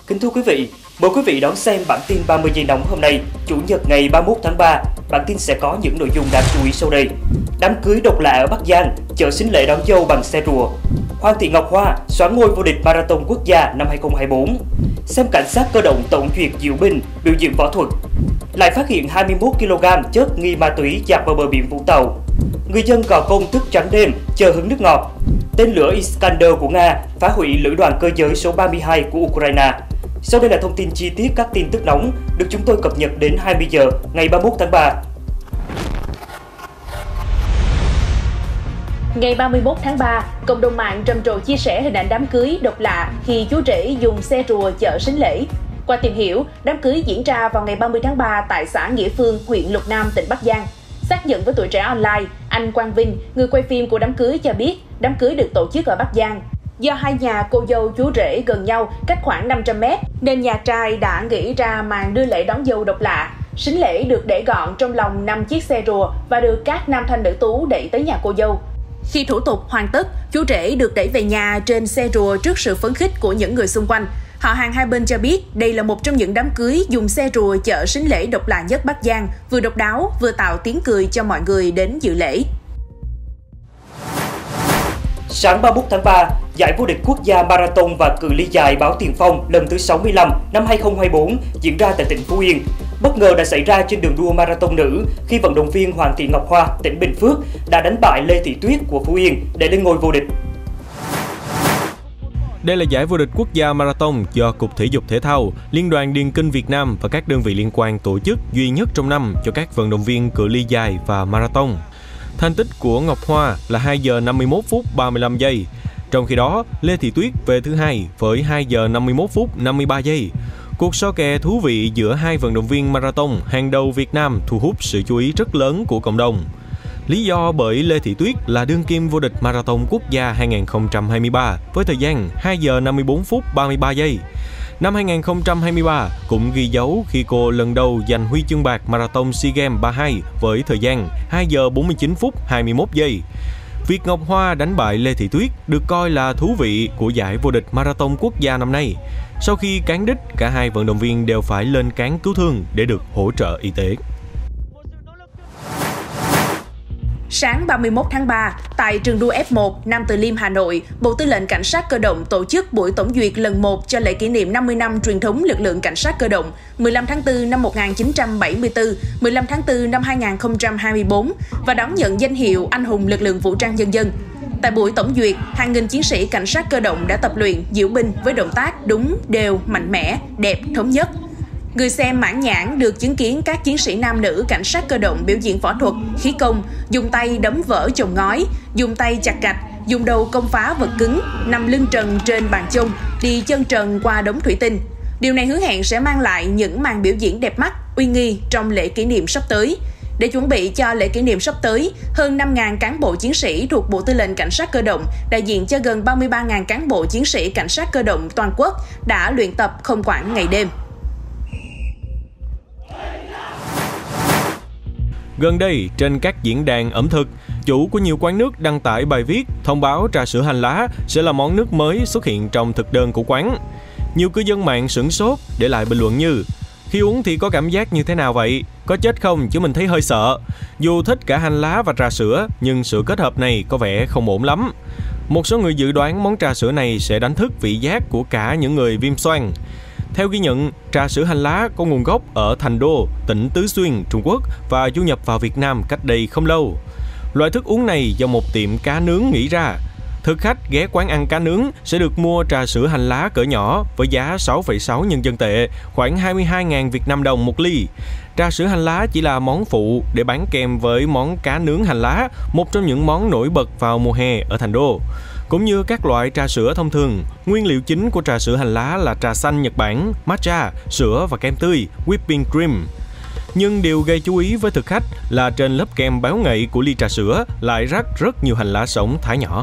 Kính thưa quý vị, mời quý vị đón xem bản tin 30 giây nóng hôm nay, Chủ nhật ngày 31 tháng 3. Bản tin sẽ có những nội dung đáng chú ý sau đây. Đám cưới độc lạ ở Bắc Giang, chợ xính lễ đón dâu bằng xe rùa. Hoàng Thị Ngọc Hoa soán ngôi vô địch marathon quốc gia năm 2024. Xem cảnh sát cơ động tổng duyệt diệu binh biểu diễn võ thuật. Lại phát hiện 21 kg chất nghi ma túy dạt vào bờ biển Vũng Tàu. Người dân Gò Công thức trắng đêm chờ hứng nước ngọt. Tên lửa Iskander của Nga phá hủy lữ đoàn cơ giới số 32 của Ukraine. Sau đây là thông tin chi tiết các tin tức nóng được chúng tôi cập nhật đến 20 giờ ngày 31 tháng 3. Ngày 31 tháng 3, cộng đồng mạng trầm trồ chia sẻ hình ảnh đám cưới độc lạ khi chú rể dùng xe rùa chở sính lễ. Qua tìm hiểu, đám cưới diễn ra vào ngày 30 tháng 3 tại xã Nghĩa Phương, huyện Lục Nam, tỉnh Bắc Giang. Xác nhận với Tuổi Trẻ Online, anh Quang Vinh, người quay phim của đám cưới cho biết đám cưới được tổ chức ở Bắc Giang. Do hai nhà cô dâu chú rể gần nhau cách khoảng 500 m, nên nhà trai đã nghĩ ra màn đưa lễ đón dâu độc lạ. Sính lễ được để gọn trong lòng 5 chiếc xe rùa và được các nam thanh nữ tú đẩy tới nhà cô dâu. Khi thủ tục hoàn tất, chú rể được đẩy về nhà trên xe rùa trước sự phấn khích của những người xung quanh. Họ hàng hai bên cho biết đây là một trong những đám cưới dùng xe rùa chở sính lễ độc lạ nhất Bắc Giang, vừa độc đáo vừa tạo tiếng cười cho mọi người đến dự lễ. Sáng 31 tháng 3, giải vô địch quốc gia marathon và cự ly dài Báo Tiền Phong lần thứ 65 năm 2024 diễn ra tại tỉnh Phú Yên. Bất ngờ đã xảy ra trên đường đua marathon nữ khi vận động viên Hoàng Thị Ngọc Hoa, tỉnh Bình Phước đã đánh bại Lê Thị Tuyết của Phú Yên để lên ngôi vô địch. Đây là giải vô địch quốc gia marathon do Cục Thể dục Thể thao, Liên đoàn Điền kinh Việt Nam và các đơn vị liên quan tổ chức duy nhất trong năm cho các vận động viên cự ly dài và marathon. Thành tích của Ngọc Hoa là 2 giờ 51 phút 35 giây. Trong khi đó, Lê Thị Tuyết về thứ hai với 2 giờ 51 phút 53 giây. Cuộc so kè thú vị giữa hai vận động viên marathon hàng đầu Việt Nam thu hút sự chú ý rất lớn của cộng đồng. Lý do bởi Lê Thị Tuyết là đương kim vô địch marathon quốc gia 2023 với thời gian 2 giờ 54 phút 33 giây. Năm 2023 cũng ghi dấu khi cô lần đầu giành huy chương bạc marathon SEA Games 32 với thời gian 2 giờ 49 phút 21 giây. Việc Ngọc Hoa đánh bại Lê Thị Tuyết được coi là thú vị của giải vô địch marathon quốc gia năm nay. Sau khi cán đích, cả hai vận động viên đều phải lên cán cứu thương để được hỗ trợ y tế. Sáng 31 tháng 3, tại trường đua F1 Nam Từ Liêm, Hà Nội, Bộ Tư lệnh Cảnh sát Cơ động tổ chức buổi tổng duyệt lần 1 cho lễ kỷ niệm 50 năm truyền thống lực lượng Cảnh sát Cơ động 15 tháng 4 năm 1974, 15 tháng 4 năm 2024 và đón nhận danh hiệu Anh hùng lực lượng vũ trang nhân dân. Tại buổi tổng duyệt, hàng nghìn chiến sĩ Cảnh sát Cơ động đã tập luyện diễu binh với động tác đúng, đều, mạnh mẽ, đẹp, thống nhất. Người xem mãn nhãn được chứng kiến các chiến sĩ nam nữ Cảnh sát Cơ động biểu diễn võ thuật, khí công, dùng tay đấm vỡ chồng ngói, dùng tay chặt gạch, dùng đầu công phá vật cứng, nằm lưng trần trên bàn chông, đi chân trần qua đống thủy tinh. Điều này hứa hẹn sẽ mang lại những màn biểu diễn đẹp mắt, uy nghi trong lễ kỷ niệm sắp tới. Để chuẩn bị cho lễ kỷ niệm sắp tới, hơn 5.000 cán bộ chiến sĩ thuộc Bộ Tư lệnh Cảnh sát Cơ động, đại diện cho gần 33.000 cán bộ chiến sĩ Cảnh sát Cơ động toàn quốc đã luyện tập không quản ngày đêm. Gần đây, trên các diễn đàn ẩm thực, chủ của nhiều quán nước đăng tải bài viết thông báo trà sữa hành lá sẽ là món nước mới xuất hiện trong thực đơn của quán. Nhiều cư dân mạng sửng sốt để lại bình luận như: khi uống thì có cảm giác như thế nào vậy? Có chết không chứ mình thấy hơi sợ. Dù thích cả hành lá và trà sữa, nhưng sự kết hợp này có vẻ không ổn lắm. Một số người dự đoán món trà sữa này sẽ đánh thức vị giác của cả những người viêm xoang. Theo ghi nhận, trà sữa hành lá có nguồn gốc ở Thành Đô, tỉnh Tứ Xuyên, Trung Quốc và du nhập vào Việt Nam cách đây không lâu. Loại thức uống này do một tiệm cá nướng nghĩ ra. Thực khách ghé quán ăn cá nướng sẽ được mua trà sữa hành lá cỡ nhỏ với giá 6,6 nhân dân tệ, khoảng 22.000 Việt Nam đồng một ly. Trà sữa hành lá chỉ là món phụ để bán kèm với món cá nướng hành lá, một trong những món nổi bật vào mùa hè ở Thành Đô. Cũng như các loại trà sữa thông thường, nguyên liệu chính của trà sữa hành lá là trà xanh Nhật Bản, matcha, sữa và kem tươi, whipping cream. Nhưng điều gây chú ý với thực khách là trên lớp kem béo ngậy của ly trà sữa lại rắc rất nhiều hành lá sống thái nhỏ.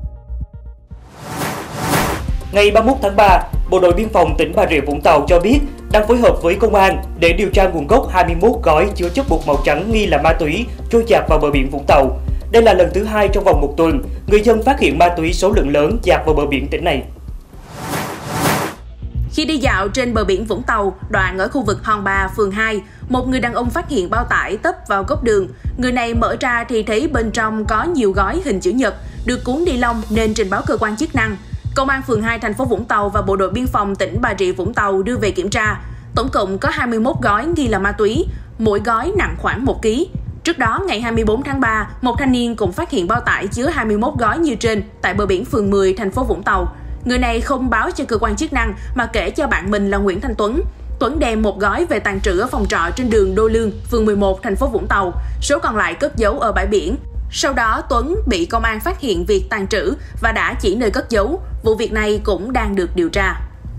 Ngày 31 tháng 3, Bộ đội Biên phòng tỉnh Bà Rịa Vũng Tàu cho biết đang phối hợp với công an để điều tra nguồn gốc 21 gói chứa chất bột màu trắng nghi là ma túy trôi dạt vào bờ biển Vũng Tàu. Đây là lần thứ hai trong vòng một tuần, người dân phát hiện ma túy số lượng lớn dạt vào bờ biển tỉnh này. Khi đi dạo trên bờ biển Vũng Tàu, đoạn ở khu vực Hòn Bà, phường 2, một người đàn ông phát hiện bao tải tấp vào góc đường. Người này mở ra thì thấy bên trong có nhiều gói hình chữ nhật, được cuốn ni lông nên trình báo cơ quan chức năng. Công an phường 2 thành phố Vũng Tàu và Bộ đội Biên phòng tỉnh Bà Rịa Vũng Tàu đưa về kiểm tra. Tổng cộng có 21 gói nghi là ma túy, mỗi gói nặng khoảng 1 kg. Trước đó, ngày 24 tháng 3, một thanh niên cũng phát hiện bao tải chứa 21 gói như trên tại bờ biển phường 10, thành phố Vũng Tàu. Người này không báo cho cơ quan chức năng mà kể cho bạn mình là Nguyễn Thanh Tuấn. Tuấn đem một gói về tàng trữ ở phòng trọ trên đường Đô Lương, phường 11, thành phố Vũng Tàu. Số còn lại cất giấu ở bãi biển. Sau đó, Tuấn bị công an phát hiện việc tàng trữ và đã chỉ nơi cất giấu. Vụ việc này cũng đang được điều tra.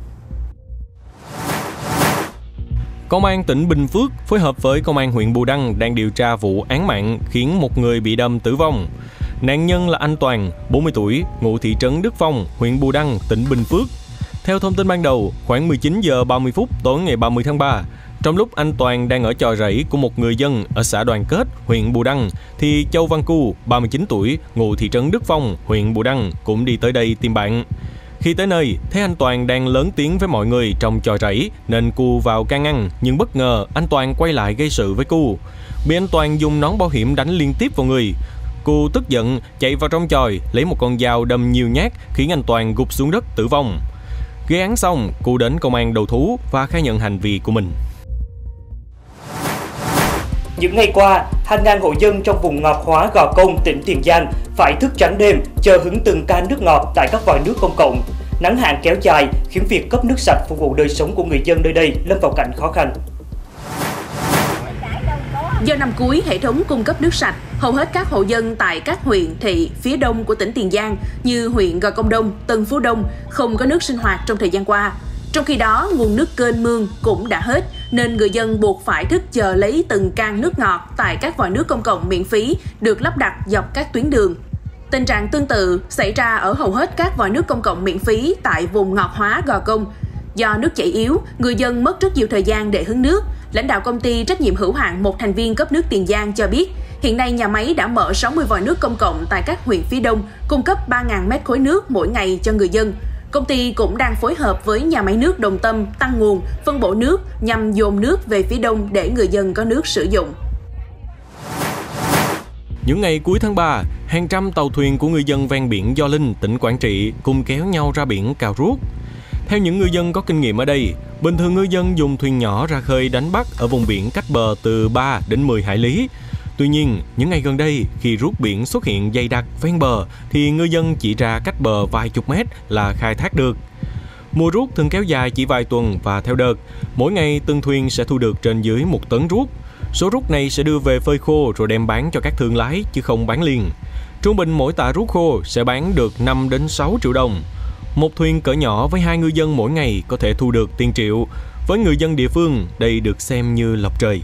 Công an tỉnh Bình Phước phối hợp với Công an huyện Bù Đăng đang điều tra vụ án mạng khiến một người bị đâm tử vong. Nạn nhân là anh Toàn, 40 tuổi, ngụ thị trấn Đức Phong, huyện Bù Đăng, tỉnh Bình Phước. Theo thông tin ban đầu, khoảng 19 giờ 30 phút tối ngày 30 tháng 3, trong lúc anh Toàn đang ở chòi rẫy của một người dân ở xã Đoàn Kết, huyện Bù Đăng, thì Châu Văn Cu, 39 tuổi, ngụ thị trấn Đức Phong, huyện Bù Đăng, cũng đi tới đây tìm bạn. Khi tới nơi, thấy anh Toàn đang lớn tiếng với mọi người trong chòi rẫy nên Cu vào can ngăn, nhưng bất ngờ anh Toàn quay lại gây sự với Cu. Bị anh Toàn dùng nón bảo hiểm đánh liên tiếp vào người. Cu tức giận chạy vào trong chòi lấy một con dao đâm nhiều nhát khiến anh Toàn gục xuống đất tử vong. Gây án xong, Cu đến công an đầu thú và khai nhận hành vi của mình. Những ngày qua, hàng ngàn hộ dân trong vùng ngọt hóa Gò Công, tỉnh Tiền Giang phải thức trắng đêm chờ hứng từng can nước ngọt tại các vòi nước công cộng. Nắng hạn kéo dài khiến việc cấp nước sạch phục vụ đời sống của người dân nơi đây lâm vào cảnh khó khăn. Do năm cuối hệ thống cung cấp nước sạch, hầu hết các hộ dân tại các huyện, thị phía đông của tỉnh Tiền Giang như huyện Gò Công Đông, Tân Phú Đông không có nước sinh hoạt trong thời gian qua. Trong khi đó, nguồn nước kênh mương cũng đã hết, nên người dân buộc phải thức chờ lấy từng can nước ngọt tại các vòi nước công cộng miễn phí được lắp đặt dọc các tuyến đường. Tình trạng tương tự xảy ra ở hầu hết các vòi nước công cộng miễn phí tại vùng ngọt hóa Gò Công. Do nước chảy yếu, người dân mất rất nhiều thời gian để hứng nước. Lãnh đạo công ty trách nhiệm hữu hạn một thành viên cấp nước Tiền Giang cho biết, hiện nay nhà máy đã mở 60 vòi nước công cộng tại các huyện phía đông, cung cấp 3.000 mét khối nước mỗi ngày cho người dân. Công ty cũng đang phối hợp với nhà máy nước Đồng Tâm tăng nguồn, phân bổ nước nhằm dồn nước về phía đông để người dân có nước sử dụng. Những ngày cuối tháng 3, hàng trăm tàu thuyền của người dân ven biển Gio Linh, tỉnh Quảng Trị cùng kéo nhau ra biển cào rút. Theo những ngư dân có kinh nghiệm ở đây, bình thường ngư dân dùng thuyền nhỏ ra khơi đánh bắt ở vùng biển cách bờ từ 3 đến 10 hải lý. Tuy nhiên, những ngày gần đây, khi rút biển xuất hiện dày đặc ven bờ, thì ngư dân chỉ ra cách bờ vài chục mét là khai thác được. Mùa rút thường kéo dài chỉ vài tuần và theo đợt, mỗi ngày từng thuyền sẽ thu được trên dưới 1 tấn rút. Số rút này sẽ đưa về phơi khô rồi đem bán cho các thương lái chứ không bán liền. Trung bình mỗi tạ rút khô sẽ bán được 5 đến 6 triệu đồng. Một thuyền cỡ nhỏ với 2 ngư dân mỗi ngày có thể thu được tiền triệu. Với người dân địa phương, đây được xem như lộc trời.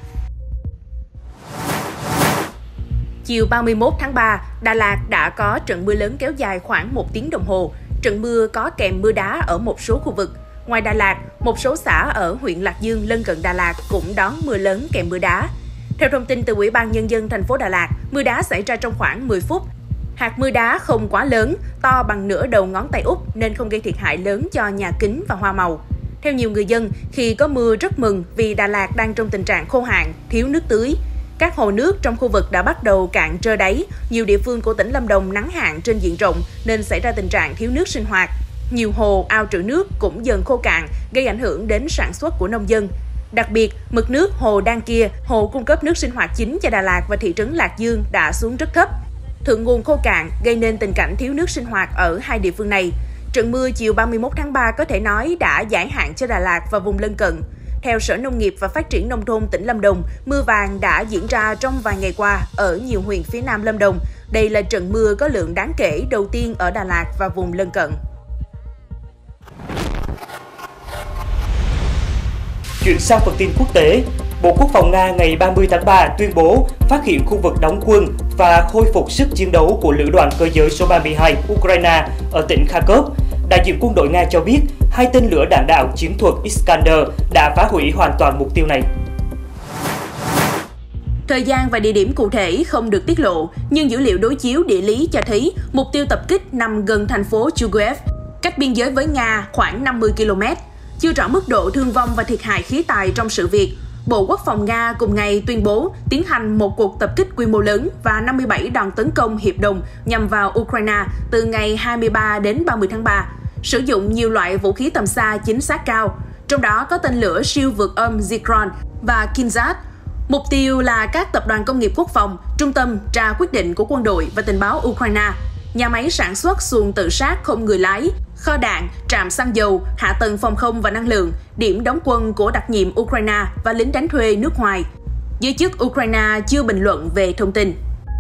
Chiều 31 tháng 3, Đà Lạt đã có trận mưa lớn kéo dài khoảng 1 tiếng đồng hồ. Trận mưa có kèm mưa đá ở một số khu vực. Ngoài Đà Lạt, một số xã ở huyện Lạc Dương lân cận Đà Lạt cũng đón mưa lớn kèm mưa đá. Theo thông tin từ Ủy ban Nhân dân thành phố Đà Lạt, mưa đá xảy ra trong khoảng 10 phút. Hạt mưa đá không quá lớn, to bằng nửa đầu ngón tay út nên không gây thiệt hại lớn cho nhà kính và hoa màu. Theo nhiều người dân, khi có mưa rất mừng vì Đà Lạt đang trong tình trạng khô hạn, thiếu nước tưới. Các hồ nước trong khu vực đã bắt đầu cạn trơ đáy. Nhiều địa phương của tỉnh Lâm Đồng nắng hạn trên diện rộng nên xảy ra tình trạng thiếu nước sinh hoạt. Nhiều hồ, ao trữ nước cũng dần khô cạn, gây ảnh hưởng đến sản xuất của nông dân. Đặc biệt, mực nước hồ Đan Kia, hồ cung cấp nước sinh hoạt chính cho Đà Lạt và thị trấn Lạc Dương đã xuống rất thấp. Thượng nguồn khô cạn gây nên tình cảnh thiếu nước sinh hoạt ở hai địa phương này. Trận mưa chiều 31 tháng 3 có thể nói đã giải hạn cho Đà Lạt và vùng lân cận. Theo Sở Nông nghiệp và Phát triển Nông thôn tỉnh Lâm Đồng, mưa vàng đã diễn ra trong vài ngày qua ở nhiều huyện phía Nam Lâm Đồng. Đây là trận mưa có lượng đáng kể đầu tiên ở Đà Lạt và vùng lân cận. Chuyển sang phần tin quốc tế, Bộ Quốc phòng Nga ngày 30 tháng 3 tuyên bố phát hiện khu vực đóng quân và khôi phục sức chiến đấu của Lữ đoàn Cơ giới số 32 Ukraine ở tỉnh Kharkov. Đại diện quân đội Nga cho biết 2 tên lửa đạn đạo chiến thuật Iskander đã phá hủy hoàn toàn mục tiêu này. Thời gian và địa điểm cụ thể không được tiết lộ, nhưng dữ liệu đối chiếu địa lý cho thấy mục tiêu tập kích nằm gần thành phố Chuguev, cách biên giới với Nga khoảng 50 km. Chưa rõ mức độ thương vong và thiệt hại khí tài trong sự việc, Bộ Quốc phòng Nga cùng ngày tuyên bố tiến hành một cuộc tập kích quy mô lớn và 57 đòn tấn công hiệp đồng nhằm vào Ukraine từ ngày 23 đến 30 tháng 3, sử dụng nhiều loại vũ khí tầm xa chính xác cao, trong đó có tên lửa siêu vượt âm Zikron và Kinzhal. Mục tiêu là các tập đoàn công nghiệp quốc phòng, trung tâm ra quyết định của quân đội và tình báo Ukraine, nhà máy sản xuất xuồng tự sát không người lái, kho đạn, trạm xăng dầu, hạ tầng phòng không và năng lượng, điểm đóng quân của đặc nhiệm Ukraine và lính đánh thuê nước ngoài. Giới chức Ukraine chưa bình luận về thông tin.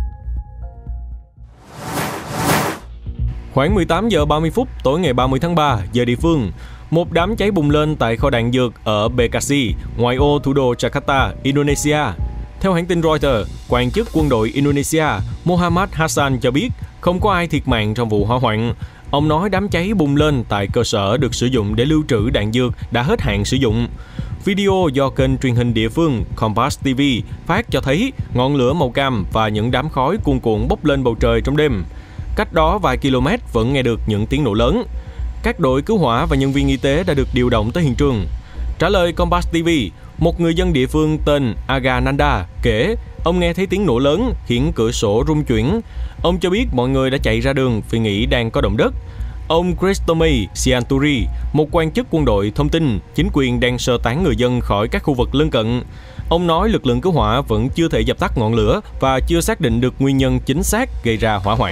Khoảng 18 giờ 30 phút tối ngày 30 tháng 3 giờ địa phương, một đám cháy bùng lên tại kho đạn dược ở Bekasi, ngoại ô thủ đô Jakarta, Indonesia. Theo hãng tin Reuters, quan chức quân đội Indonesia Muhammad Hassan cho biết không có ai thiệt mạng trong vụ hỏa hoạn. Ông nói đám cháy bùng lên tại cơ sở được sử dụng để lưu trữ đạn dược đã hết hạn sử dụng. Video do kênh truyền hình địa phương Kompas TV phát cho thấy ngọn lửa màu cam và những đám khói cuồn cuộn bốc lên bầu trời trong đêm. Cách đó vài km vẫn nghe được những tiếng nổ lớn. Các đội cứu hỏa và nhân viên y tế đã được điều động tới hiện trường. Trả lời Kompas TV, một người dân địa phương tên Aga Nanda kể ông nghe thấy tiếng nổ lớn khiến cửa sổ rung chuyển. Ông cho biết mọi người đã chạy ra đường vì nghĩ đang có động đất. Ông Kristomi Sianturi, một quan chức quân đội, thông tin chính quyền đang sơ tán người dân khỏi các khu vực lân cận. Ông nói lực lượng cứu hỏa vẫn chưa thể dập tắt ngọn lửa và chưa xác định được nguyên nhân chính xác gây ra hỏa hoạn.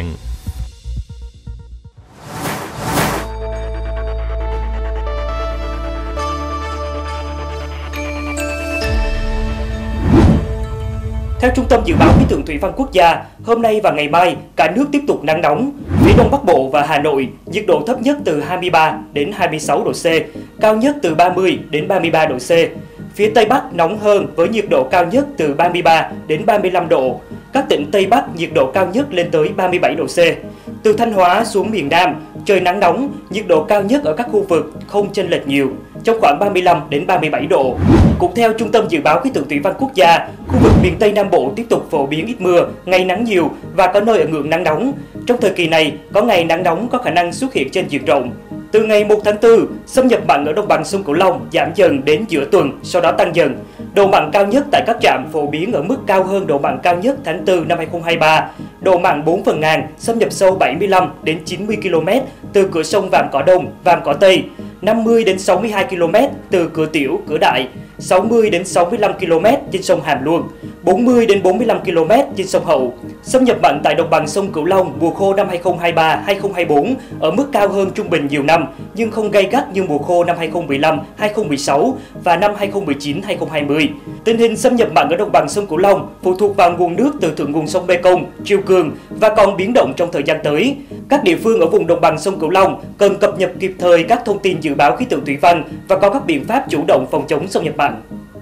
Theo Trung tâm Dự báo Khí tượng Thủy văn Quốc gia, hôm nay và ngày mai, cả nước tiếp tục nắng nóng. Phía Đông Bắc Bộ và Hà Nội, nhiệt độ thấp nhất từ 23 đến 26 độ C, cao nhất từ 30 đến 33 độ C. Phía Tây Bắc nóng hơn với nhiệt độ cao nhất từ 33 đến 35 độ. Các tỉnh Tây Bắc nhiệt độ cao nhất lên tới 37 độ C. Từ Thanh Hóa xuống miền Nam, trời nắng nóng, nhiệt độ cao nhất ở các khu vực không chênh lệch nhiều, trong khoảng 35 đến 37 độ. Cũng theo Trung tâm Dự báo Khí tượng Thủy văn Quốc gia, khu vực miền Tây Nam Bộ tiếp tục phổ biến ít mưa, ngày nắng nhiều và có nơi ở ngưỡng nắng nóng. Trong thời kỳ này, có ngày nắng nóng có khả năng xuất hiện trên diện rộng. Từ ngày 1 tháng 4, xâm nhập mặn ở đồng bằng sông Cửu Long giảm dần đến giữa tuần, sau đó tăng dần. Độ mặn cao nhất tại các trạm phổ biến ở mức cao hơn độ mặn cao nhất tháng 4 năm 2023. Độ mặn 4 phần ngàn, xâm nhập sâu 75 đến 90 km từ cửa sông Vàm Cỏ Đông, Vàm Cỏ Tây, 50 đến 62 km từ cửa Tiểu, cửa Đại, 60 đến 65 km trên sông Hàm Luông, 40 đến 45 km trên sông Hậu. Xâm nhập mặn tại đồng bằng sông Cửu Long mùa khô năm 2023-2024 ở mức cao hơn trung bình nhiều năm, nhưng không gay gắt như mùa khô năm 2015-2016 và năm 2019-2020. Tình hình xâm nhập mặn ở đồng bằng sông Cửu Long phụ thuộc vào nguồn nước từ thượng nguồn sông Mekong, triều cường và còn biến động trong thời gian tới. Các địa phương ở vùng đồng bằng sông Cửu Long cần cập nhật kịp thời các thông tin dự báo khí tượng thủy văn và có các biện pháp chủ động phòng chống xâm nhập mặn.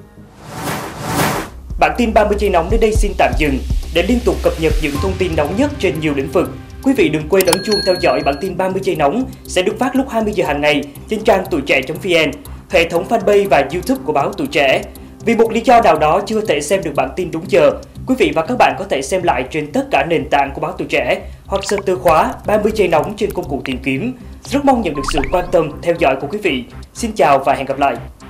Bản tin 30 giây nóng đến đây xin tạm dừng. Để liên tục cập nhật những thông tin nóng nhất trên nhiều lĩnh vực, quý vị đừng quên ấn chuông theo dõi bản tin 30 giây nóng sẽ được phát lúc 20 giờ hàng ngày trên trang tuổi trẻ.vn, hệ thống fanpage và YouTube của báo Tuổi Trẻ. Vì một lý do nào đó chưa thể xem được bản tin đúng giờ, quý vị và các bạn có thể xem lại trên tất cả nền tảng của báo Tuổi Trẻ hoặc search từ khóa 30 giây nóng trên công cụ tìm kiếm. Rất mong nhận được sự quan tâm theo dõi của quý vị. Xin chào và hẹn gặp lại.